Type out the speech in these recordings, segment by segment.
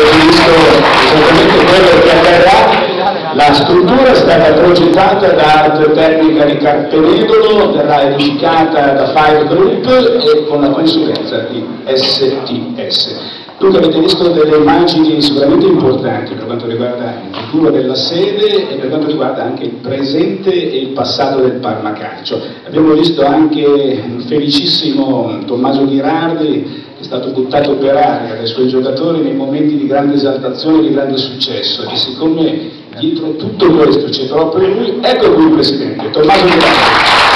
visto esattamente quello che accadrà. La struttura è stata progettata da Arte Tecnica di Carpenedolo, verrà edificata da Five Group e con la consulenza di STS. Dunque avete visto delle immagini sicuramente importanti per quanto riguarda il futuro della sede e per quanto riguarda anche il presente e il passato del Parma Calcio. Abbiamo visto anche il felicissimo Tommaso Ghirardi, che è stato buttato per aria dai suoi giocatori nei momenti di grande esaltazione e di grande successo, e siccome dietro tutto questo c'è proprio lui, ecco qui il Presidente, Tommaso Ghirardi.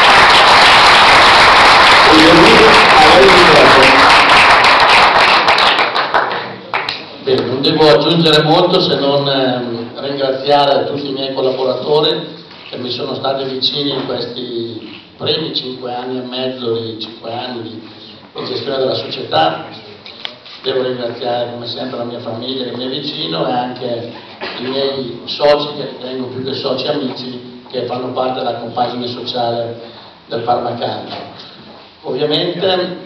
Bene, non devo aggiungere molto se non ringraziare tutti i miei collaboratori che mi sono stati vicini in questi primi 5 anni e mezzo, di 5 anni di gestione della società. Devo ringraziare come sempre la mia famiglia che mi è vicino e anche i miei soci, che ritengo più che soci amici, che fanno parte della compagine sociale del Parma Calcio. Ovviamente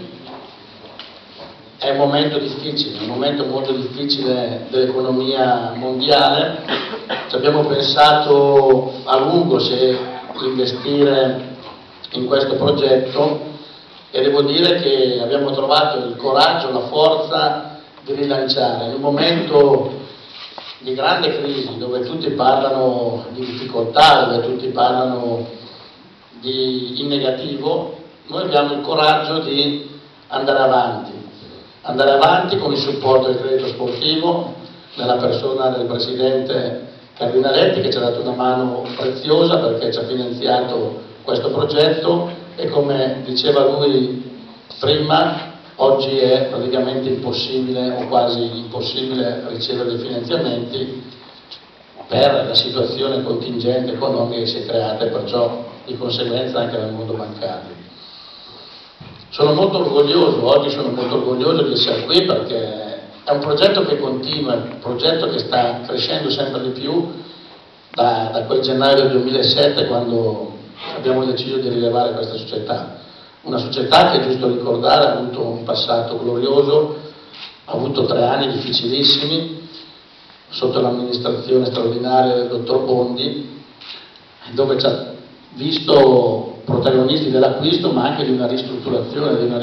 è un momento difficile, un momento molto difficile dell'economia mondiale. Ci abbiamo pensato a lungo se investire in questo progetto e devo dire che abbiamo trovato il coraggio, la forza di rilanciare. In un momento di grande crisi dove tutti parlano di difficoltà, dove tutti parlano in negativo, noi abbiamo il coraggio di andare avanti con il supporto del credito sportivo, nella persona del Presidente Cardinaletti, che ci ha dato una mano preziosa perché ci ha finanziato questo progetto, e come diceva lui prima, oggi è praticamente impossibile o quasi impossibile ricevere dei finanziamenti per la situazione contingente economica che si è creata e perciò di conseguenza anche nel mondo bancario. Sono molto orgoglioso, oggi sono molto orgoglioso di essere qui perché è un progetto che continua, è un progetto che sta crescendo sempre di più da quel gennaio del 2007 quando abbiamo deciso di rilevare questa società. Una società che, è giusto ricordare, ha avuto un passato glorioso, ha avuto 3 anni difficilissimi sotto l'amministrazione straordinaria del dottor Bondi, dove ci ha visto protagonisti dell'acquisto ma anche di una ristrutturazione, di una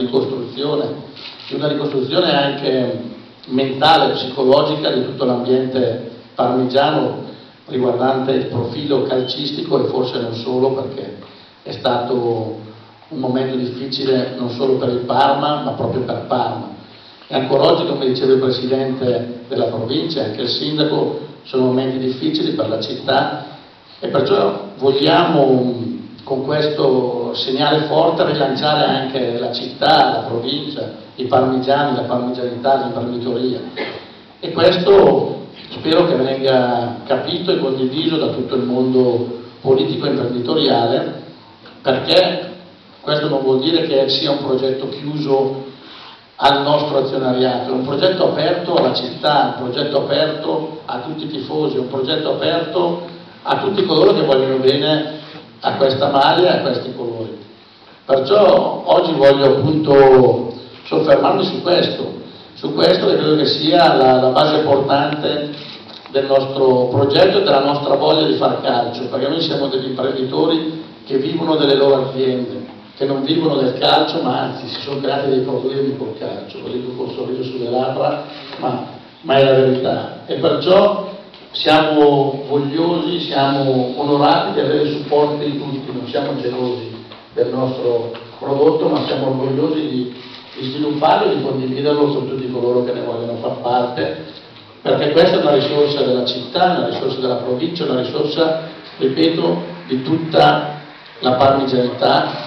ricostruzione anche mentale, psicologica di tutto l'ambiente parmigiano riguardante il profilo calcistico e forse non solo, perché è stato un momento difficile non solo per il Parma ma proprio per Parma. E ancora oggi, come diceva il Presidente della provincia e anche il Sindaco, sono momenti difficili per la città e perciò vogliamo con questo segnale forte rilanciare anche la città, la provincia, i parmigiani, la parmigianità, l'imprenditoria. E questo spero che venga capito e condiviso da tutto il mondo politico e imprenditoriale, perché questo non vuol dire che sia un progetto chiuso al nostro azionariato, è un progetto aperto alla città, un progetto aperto a tutti i tifosi, un progetto aperto a tutti coloro che vogliono bene a questa maglia e a questi colori. Perciò oggi voglio appunto soffermarmi su questo che credo che sia la base portante del nostro progetto e della nostra voglia di far calcio, perché noi siamo degli imprenditori che vivono delle loro aziende, che non vivono del calcio, ma anzi si sono creati dei problemi col calcio, lo dico col sorriso sulle labbra, ma è la verità. E perciò siamo vogliosi, siamo onorati di avere il supporto di tutti, non siamo gelosi del nostro prodotto, ma siamo orgogliosi di svilupparlo e di condividerlo con tutti coloro che ne vogliono far parte, perché questa è una risorsa della città, una risorsa della provincia, una risorsa, ripeto, di tutta la parmigianità,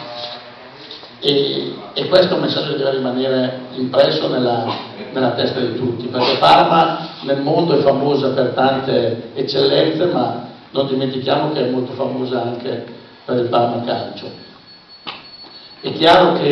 e questo è un messaggio che deve rimanere impresso nella testa di tutti, perché Parma nel mondo è famosa per tante eccellenze, ma non dimentichiamo che è molto famosa anche per il Parma Calcio. È chiaro che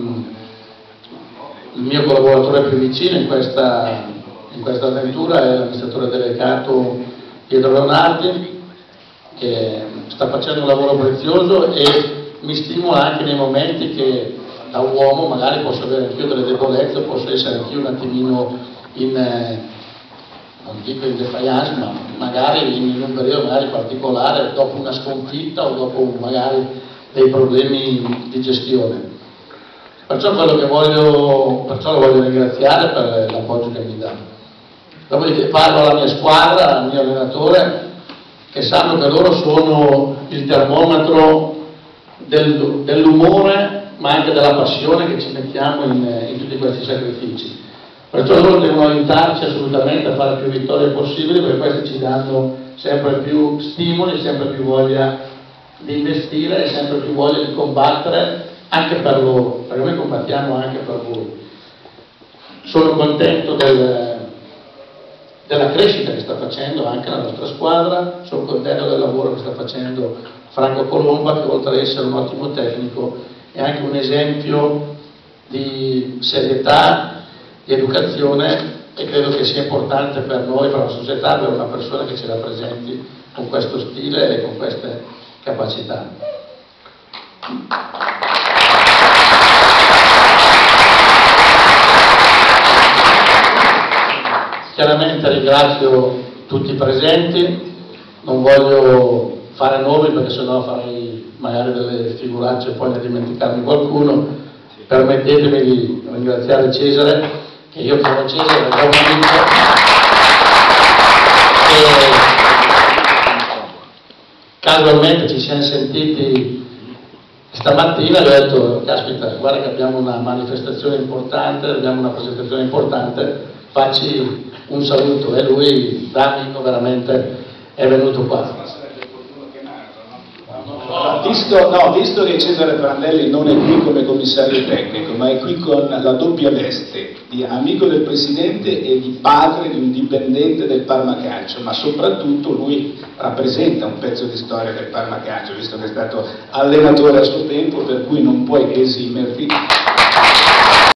il mio collaboratore più vicino in questa avventura è l'amministratore delegato Pietro Leonardi, che sta facendo un lavoro prezioso e mi stimola anche nei momenti che da uomo magari posso avere anch'io delle debolezze, posso essere anch'io un attimino dico in defiance, ma magari in un periodo magari particolare, dopo una sconfitta o dopo magari dei problemi di gestione. Perciò lo voglio ringraziare per l'appoggio che mi dà. Dopodiché parlo alla mia squadra, al mio allenatore, che sanno che loro sono il termometro dell'umore, ma anche della passione che ci mettiamo in tutti questi sacrifici. Perciò loro devono aiutarci assolutamente a fare più vittorie possibili, perché questi ci danno sempre più stimoli, sempre più voglia di investire e sempre più voglia di combattere anche per loro, perché noi combattiamo anche per voi. Sono contento della crescita che sta facendo anche la nostra squadra, sono contento del lavoro che sta facendo Franco Colomba, che oltre ad essere un ottimo tecnico è anche un esempio di serietà, di educazione, e credo che sia importante per noi, per la società, avere una persona che ci rappresenti con questo stile e con queste capacità. Chiaramente ringrazio tutti i presenti, non voglio fare nomi perché sennò farei magari delle figuracce e poi ne dimenticarmi qualcuno. Permettetemi di ringraziare Cesare, che io chiamo Cesare perché è un amico, e casualmente ci siamo sentiti stamattina e ho detto, caspita, guarda che abbiamo una manifestazione importante, abbiamo una presentazione importante, facci un saluto, e lui da amico veramente è venuto qua. Visto che Cesare Prandelli non è qui come commissario tecnico, ma è qui con la doppia veste di amico del Presidente e di padre di un dipendente del Parma Calcio, ma soprattutto lui rappresenta un pezzo di storia del Parma Calcio, visto che è stato allenatore a suo tempo, per cui non puoi che esimerti